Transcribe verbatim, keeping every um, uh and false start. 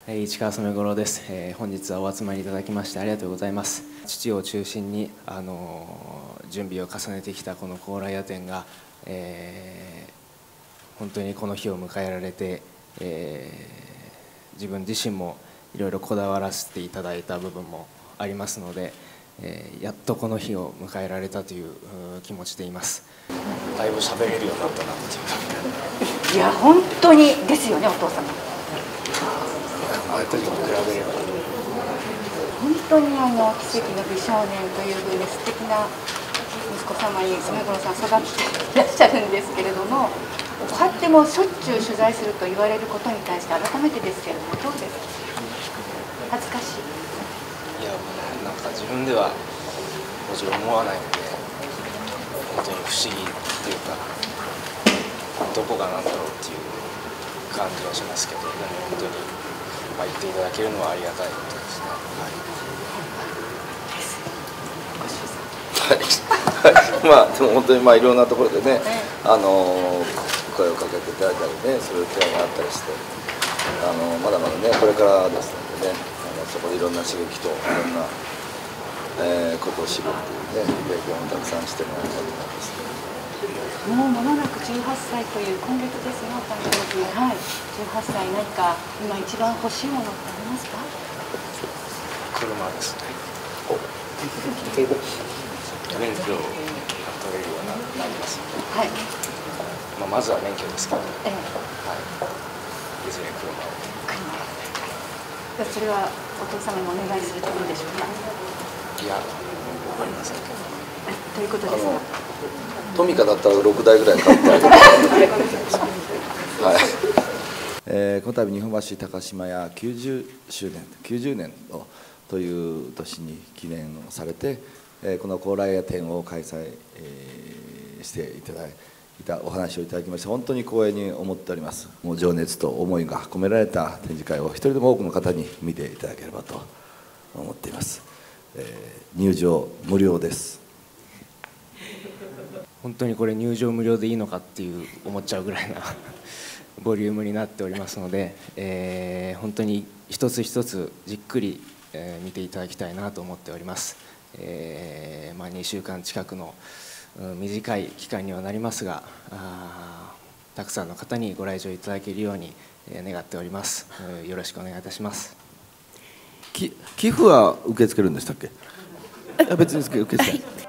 市川染五郎です、えー、本日はお集まりいただきましてありがとうございます。父を中心に、あのー、準備を重ねてきたこの高麗屋展が、えー、本当にこの日を迎えられて、えー、自分自身もいろいろこだわらせていただいた部分もありますので、えー、やっとこの日を迎えられたという気持ちでいます。だいぶ喋れるようになったなっていう。 いや本当にですよね、お父様。 あの時と比べれば本当にあの奇跡の美少年というふうに素敵な息子様に染五郎さん育っていらっしゃるんですけれども、こうやってもうしょっちゅう取材すると言われることに対して改めてですけれどもどうですか？恥ずかしい？ いや、なんか自分ではもちろん思わないので、本当に不思議っていうか、どこがなんだろうっていう感じはしますけど、でも本当に、まあ、言っていただけるのはありがたいことですね。 はい、はい、まあでも本当にまあいろんなところでね、あの声をかけていただいたりね、そういう機会があったりして、あのまだまだねこれからですのでね、あのそこでいろんな刺激といろんな、えー、ことを知るっていうね、経験をたくさんしてもらいたいと思います。 もう間もなくじゅうはっさいという今月ですね、お誕生日。はい、じゅうはっさい、何か今一番欲しいものってありますか？ 車ですね。免許を取れるようになりますので、はい、まあ、まずは免許ですけど、ええ、はい、いずれ車を。 車。それはお父様にお願いするといいでしょうか？ いや、わかりませんけど。 ということですか？ トミカだったらろくだいぐらい買ってあげる。はい。えー、この度日本橋高島屋きゅうじゅっしゅうねんきゅうじゅうねんのという年に記念をされて、えー、この高麗屋展を開催、えー、していただいたお話をいただきまして本当に光栄に思っております。もう情熱と思いが込められた展示会を一人でも多くの方に見ていただければと思っています。えー、入場無料です。 本当にこれ入場無料でいいのかっていう思っちゃうぐらいなボリュームになっておりますので、えー、本当に一つ一つじっくり、えー、見ていただきたいなと思っております。えーまあ、にしゅうかん近くの、うん、短い期間にはなりますが、あたくさんの方にご来場いただけるように、えー、願っております。えー、よろしくお願いいたします。 き寄付は受け付けるんでしたっけ？別に受け付けない。